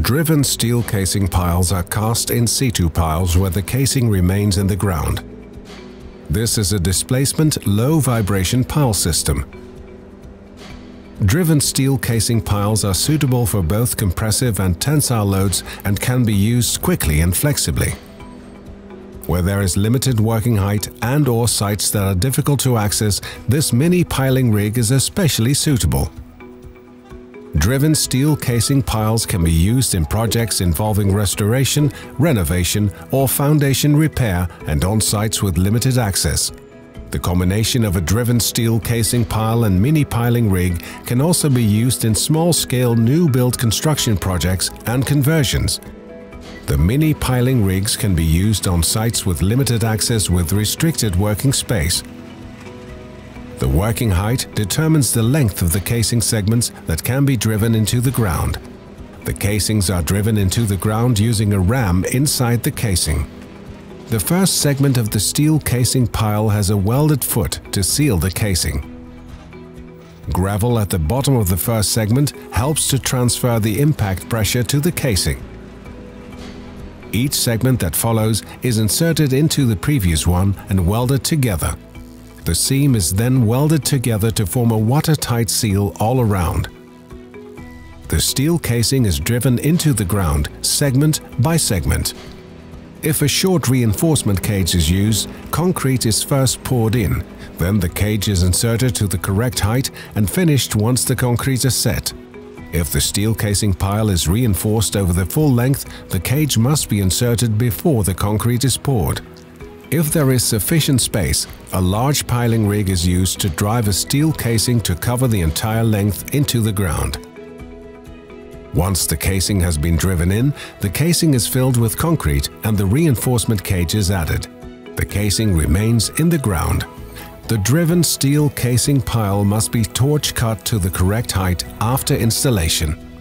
Driven steel casing piles are cast-in-situ piles where the casing remains in the ground. This is a displacement, low-vibration pile system. Driven steel casing piles are suitable for both compressive and tensile loads and can be used quickly and flexibly. Where there is limited working height and/or sites that are difficult to access, this mini piling rig is especially suitable. Driven steel casing piles can be used in projects involving restoration, renovation, or foundation repair and on sites with limited access. The combination of a driven steel casing pile and mini piling rig can also be used in small-scale new build construction projects and conversions. The mini piling rigs can be used on sites with limited access with restricted working space. The working height determines the length of the casing segments that can be driven into the ground. The casings are driven into the ground using a ram inside the casing. The first segment of the steel casing pile has a welded foot to seal the casing. Gravel at the bottom of the first segment helps to transfer the impact pressure to the casing. Each segment that follows is inserted into the previous one and welded together. The seam is then welded together to form a watertight seal all around. The steel casing is driven into the ground, segment by segment. If a short reinforcement cage is used, concrete is first poured in. Then the cage is inserted to the correct height and finished once the concrete is set. If the steel casing pile is reinforced over the full length, the cage must be inserted before the concrete is poured. If there is sufficient space, a large piling rig is used to drive a steel casing to cover the entire length into the ground. Once the casing has been driven in, the casing is filled with concrete and the reinforcement cage is added. The casing remains in the ground. The driven steel casing pile must be torch cut to the correct height after installation.